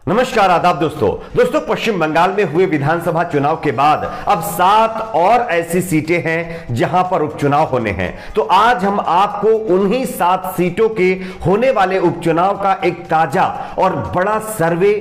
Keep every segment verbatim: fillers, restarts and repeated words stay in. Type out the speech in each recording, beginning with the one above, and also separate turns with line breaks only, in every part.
नमस्कार, आदाब दोस्तों दोस्तों पश्चिम बंगाल में हुए विधानसभा चुनाव के बाद अब सात और ऐसी सीटें हैं जहां पर उपचुनाव होने हैं। तो आज हम आपको उन्हीं सात सीटों के होने वाले उपचुनाव का एक ताजा और बड़ा सर्वे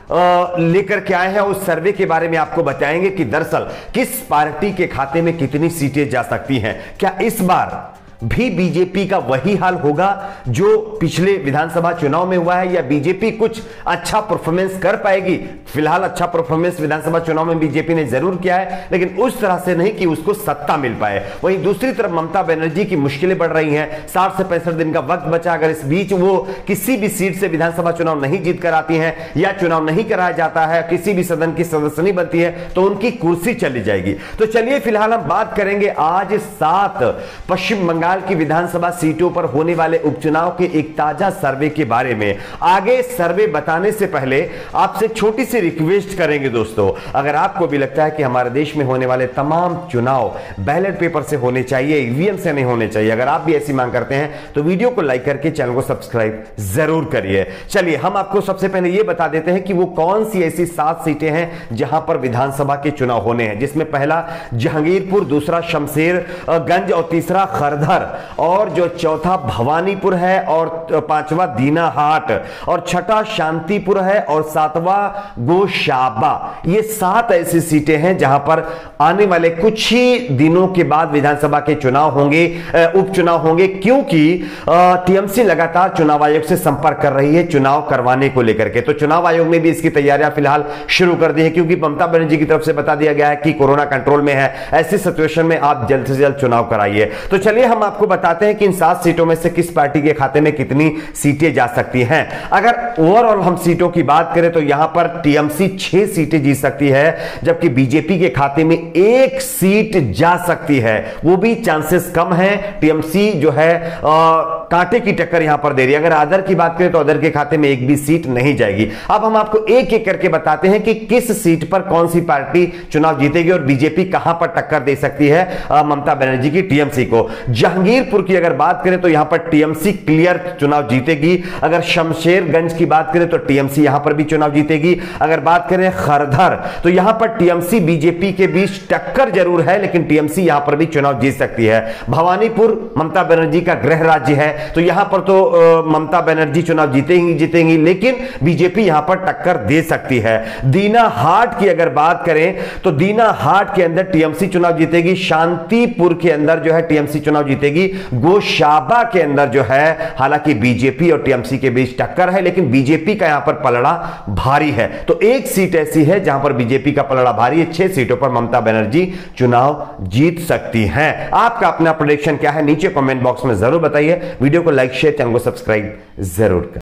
लेकर के आए हैं। उस सर्वे के बारे में आपको बताएंगे कि दरअसल किस पार्टी के खाते में कितनी सीटें जा सकती हैं। क्या इस बार भी बीजेपी का वही हाल होगा जो पिछले विधानसभा चुनाव में हुआ है, या बीजेपी कुछ अच्छा परफॉर्मेंस कर पाएगी? फिलहाल अच्छा परफॉर्मेंस विधानसभा चुनाव में बीजेपी ने जरूर किया है, लेकिन उस तरह से नहीं कि उसको सत्ता मिल पाए। वहीं दूसरी तरफ ममता बनर्जी की मुश्किलें बढ़ रही हैं। साठ से पैंसठ दिन का वक्त बचा, अगर इस बीच वो किसी भी सीट से विधानसभा चुनाव नहीं जीत कर आती हैं या चुनाव नहीं कराया जाता है, किसी भी सदन की सदस्य नहीं बनती है, तो उनकी कुर्सी चली जाएगी। तो चलिए फिलहाल हम बात करेंगे आज सात पश्चिम बंगाल की विधानसभा सीटों पर होने वाले उपचुनाव के एक ताजा सर्वे के बारे में। आगे सर्वे बताने से पहले आपसे छोटी सी रिक्वेस्ट करेंगे दोस्तों, अगर आपको भी लगता है कि हमारे देश में होने वाले तमाम चुनाव बैलेट पेपर से होने चाहिए, ईवीएम से नहीं होने चाहिए, अगर आप भी ऐसी मांग करते हैं तो वीडियो को लाइक करके चैनल को सब्सक्राइब जरूर करिए। चलिए हम आपको सबसे पहले यह बता देते हैं कि वो कौन सी ऐसी सात सीटें हैं जहां पर विधानसभा के चुनाव होने हैं, जिसमें पहला जहांगीरपुर, दूसरा शमशेरगंज और तीसरा खरधर, और जो चौथा भवानीपुर है, और पांचवा दीनाहाट, और छठा शांतिपुर है, और सातवां गोशाबा। ये सात ऐसी सीटें हैं जहां पर आने वाले कुछ ही दिनों के बाद विधानसभा के चुनाव होंगे, उपचुनाव होंगे, क्योंकि टीएमसी लगातार चुनाव आयोग से संपर्क कर रही है चुनाव करवाने को लेकर के। तो चुनाव आयोग ने भी इसकी तैयारियां फिलहाल शुरू कर दी है, क्योंकि ममता बनर्जी की तरफ से बता दिया गया है कि कोरोना कंट्रोल में है, ऐसी सिचुएशन में आप जल्द से जल्द चुनाव कराइए। तो चलिए हम आपको बताते हैं कि इन सात सीटों में से किस पार्टी के खाते में कितनी सीटें जा सकती हैं। अगर ओवरऑल हम सीटों की बात करें तो यहां पर टीएमसी छह सीटें जीत सकती है, जबकि बीजेपी के खाते में एक सीट जा सकती है, वो भी चांसेस कम है। टीएमसी जो है आ, कांटे की टक्कर यहां पर दे रही है। अगर अदर की बात करें तो अदर के खाते में एक भी सीट नहीं जाएगी। अब हम आपको एक एक करके बताते हैं कि किस सीट पर कौन सी पार्टी चुनाव जीतेगी और बीजेपी कहां पर टक्कर दे सकती है ममता बनर्जी की टीएमसी को। जहांगीरपुर की अगर बात करें तो यहां पर टीएमसी क्लियर चुनाव जीतेगी। अगर शमशेरगंज की बात करें तो टीएमसी यहां पर भी चुनाव जीतेगी। अगर बात करें खरधर तो यहां पर टीएमसी बीजेपी के बीच टक्कर जरूर है, लेकिन टीएमसी यहां पर भी चुनाव जीत सकती है। भवानीपुर ममता बनर्जी का गृह राज्य है, तो यहां पर तो ममता बनर्जी चुनाव जीतेंगी जीतेंगी लेकिन बीजेपी यहां पर टक्कर दे सकती है। दीनाहाट की अगर बात करें तो दीनाहाट के अंदर टीएमसी चुनाव जीतेगी। शांतिपुर के अंदर जो है टीएमसी चुनाव जीतेगी। गोशाबा के अंदर जो है हालांकि बीजेपी और टीएमसी के बीच टक्कर है, लेकिन बीजेपी का यहां पर पलड़ा भारी है। तो एक सीट ऐसी है जहां पर बीजेपी का पलड़ा भारी है। छह सीटों पर ममता बनर्जी चुनाव जीत सकती हैं। आपका अपना प्रेडिक्शन क्या है नीचे कमेंट बॉक्स में जरूर बताइए। वीडियो को लाइक शेयर, चैनल को सब्सक्राइब जरूर करें।